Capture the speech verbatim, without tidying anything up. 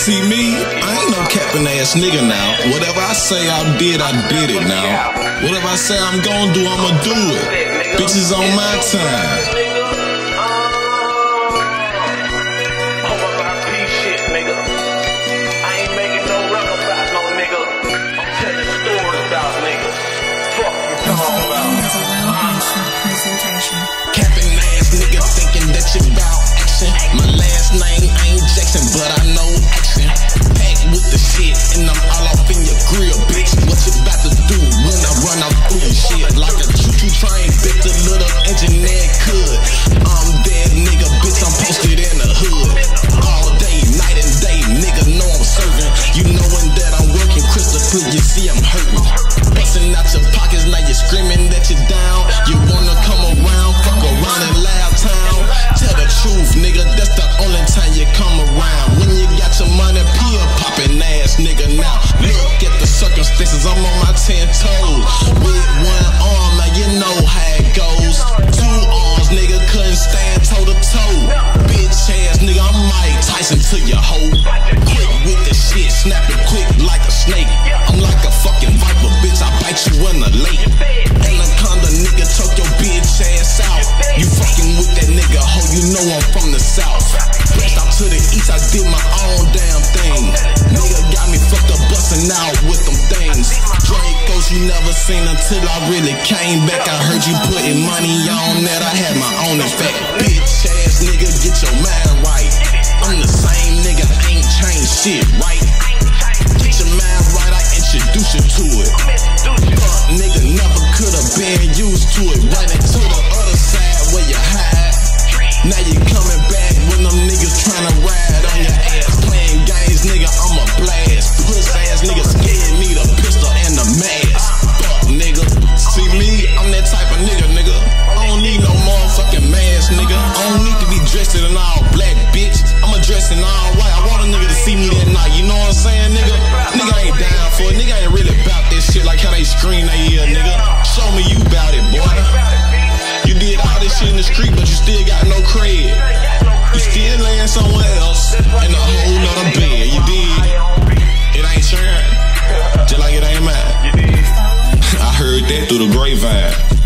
See me, I ain't no capping ass nigga now. Whatever I say I did, I did it now. Whatever I say I'm gon' do, I'ma do it. Bitches on my time. Capping ass nigga thinking that you bout action. My last name ain't Jackson, but I know action. Packed with the shit, and I'm all off in your grill, bitch. What you about to do when I run out through your shit? Like a choo-choo train, bitch, a little engineer could. I'm dead, nigga, bitch, I'm posted in the hood. All day, night and day, nigga, know I'm serving. You knowing that I'm working crystal clear, you see I'm hurting. Busting out your pockets, now you're screaming that you're down. You wanna come around, fuck around in Loud Town. Tell the truth, nigga, that's the only time you come around. When you got your money, pill popping ass, nigga. Now look at the circumstances, I'm on my ten toes. With one arm, now you know how it goes. Two arms, nigga, couldn't stand toe to toe. Bitch ass, nigga, I'm Mike Tyson to your hoe. Quick with the shit, snap it quick like a snake. I'm like a fucking viper, bitch, I bite you in the lake. Anaconda, nigga, choke your bitch ass out. You fucking with that nigga, ho, you know I'm from the south. Pressed out to the east, I did my own damn thing. Nigga got me fucked up, busting out with them things. Dracos you never seen until I really came back. I heard you putting money on that, I had my own effect. Bitch ass nigga, get your mind right. I'm the same nigga, ain't changed shit, right? Get your mind right, I introduce you to it. Fuck nigga, never could've been used to it. Right into the other side where you hide. Now you coming back when them niggas tryna ride on your ass. Playing games, nigga, I'm a blast. Puss ass nigga scared me, the pistol and the mask. Fuck nigga, see me, I'm that type of nigga, nigga. I don't need no motherfucking mask, nigga. I don't need to be dressed in all black, bitch. I'ma dress in all white. I want a nigga to see me that night, you know what I'm saying, nigga? Nigga ain't down for it, nigga ain't really about this shit like how they scream they ear, nigga. Show me you bout it, boy. You did all this shit in the street, but you still got no cred. You still laying somewhere else in a whole nother bed, you did. It ain't sharing, just like it ain't mine. I heard that through the grapevine.